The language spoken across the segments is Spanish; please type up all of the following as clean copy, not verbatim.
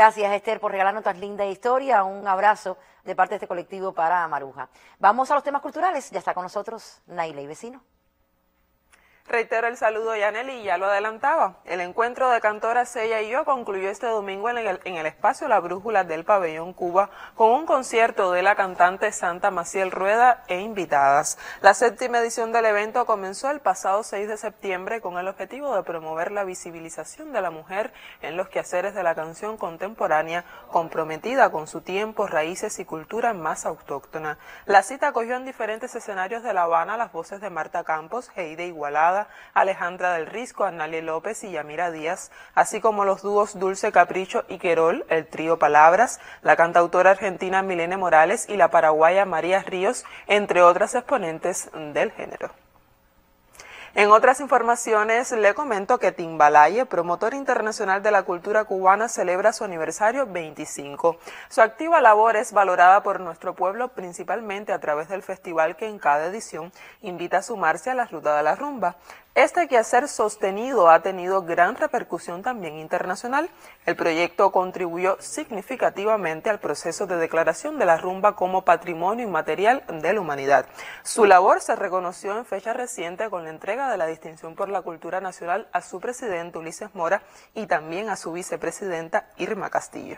Gracias, Esther, por regalarnos tan linda historia. Un abrazo de parte de este colectivo para Maruja. Vamos a los temas culturales. Ya está con nosotros Naila y Vecino. Reitero el saludo, Yaneli, ya lo adelantaba. El encuentro de Cantoras Ella y Yo concluyó este domingo en el espacio La Brújula del Pabellón Cuba con un concierto de la cantante Santa Maciel Rueda e invitadas. La 7ª edición del evento comenzó el pasado 6 de septiembre con el objetivo de promover la visibilización de la mujer en los quehaceres de la canción contemporánea, comprometida con su tiempo, raíces y cultura más autóctona. La cita acogió en diferentes escenarios de La Habana las voces de Marta Campos, Heide Igualada, Alejandra del Risco, Arnalie López y Yamira Díaz, así como los dúos Dulce Capricho y Querol, el trío Palabras, la cantautora argentina Milene Morales y la paraguaya María Ríos, entre otras exponentes del género. En otras informaciones, le comento que Timbalaye, promotor internacional de la cultura cubana, celebra su aniversario 25. Su activa labor es valorada por nuestro pueblo principalmente a través del festival que en cada edición invita a sumarse a la Ruta de la Rumba. Este quehacer sostenido ha tenido gran repercusión también internacional. El proyecto contribuyó significativamente al proceso de declaración de la rumba como patrimonio inmaterial de la humanidad. Su labor se reconoció en fecha reciente con la entrega de la distinción por la cultura nacional a su presidente Ulises Mora y también a su vicepresidenta Irma Castillo.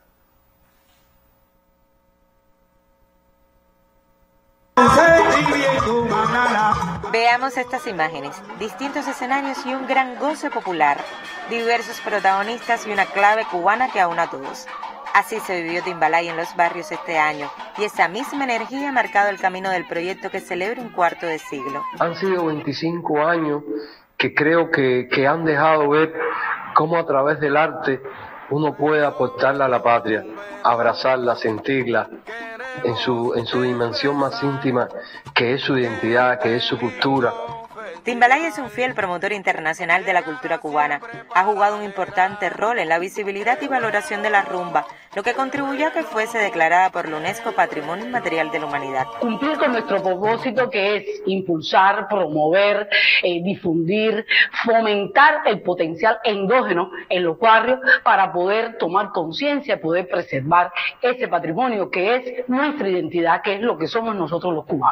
Veamos estas imágenes, distintos escenarios y un gran goce popular, diversos protagonistas y una clave cubana que aúna a todos. Así se vivió Timbalaye en los barrios este año, y esa misma energía ha marcado el camino del proyecto que celebra un cuarto de siglo. Han sido 25 años que creo que han dejado ver cómo a través del arte uno puede aportarla a la patria, abrazarla, sentirla en su dimensión más íntima, que es su identidad, que es su cultura. Timbalaye es un fiel promotor internacional de la cultura cubana. Ha jugado un importante rol en la visibilidad y valoración de la rumba, lo que contribuyó a que fuese declarada por la UNESCO Patrimonio Inmaterial de la Humanidad. Cumplir con nuestro propósito, que es impulsar, promover, difundir, fomentar el potencial endógeno en los barrios para poder tomar conciencia, poder preservar ese patrimonio que es nuestra identidad, que es lo que somos nosotros los cubanos.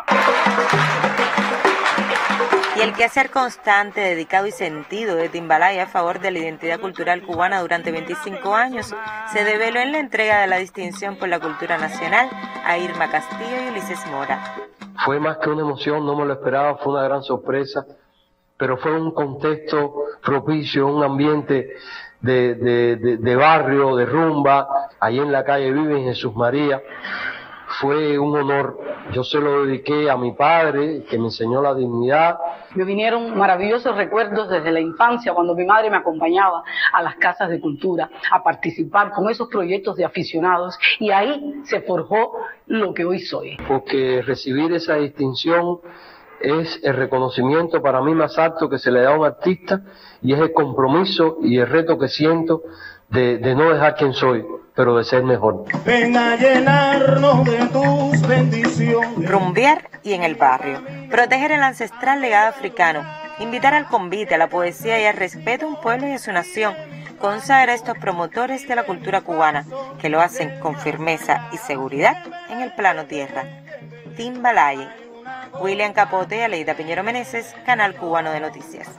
Y el quehacer constante, dedicado y sentido de Timbalaye a favor de la identidad cultural cubana durante 25 años se develó en la entrega de la distinción por la cultura nacional a Irma Castillo y Ulises Mora. Fue más que una emoción, no me lo esperaba, fue una gran sorpresa, pero fue un contexto propicio, un ambiente de barrio, de rumba, ahí en la calle Vive en Jesús María. Fue un honor. Yo se lo dediqué a mi padre, que me enseñó la dignidad. Me vinieron maravillosos recuerdos desde la infancia, cuando mi madre me acompañaba a las casas de cultura, a participar con esos proyectos de aficionados, y ahí se forjó lo que hoy soy. Porque recibir esa distinción es el reconocimiento para mí más alto que se le da a un artista, y es el compromiso y el reto que siento de no dejar quien soy, pero de ser mejor. Ven a llenarnos de tus bendiciones. Rumbear y en el barrio, proteger el ancestral legado africano, invitar al convite, a la poesía y al respeto a un pueblo y a su nación, consagra a estos promotores de la cultura cubana, que lo hacen con firmeza y seguridad en el plano tierra. Timbalaye. William Capote y Aleida Piñero Meneses, Canal Cubano de Noticias.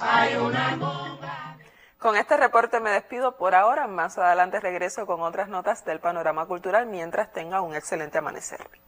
Con este reporte me despido por ahora. Más adelante regreso con otras notas del panorama cultural mientras tenga un excelente amanecer.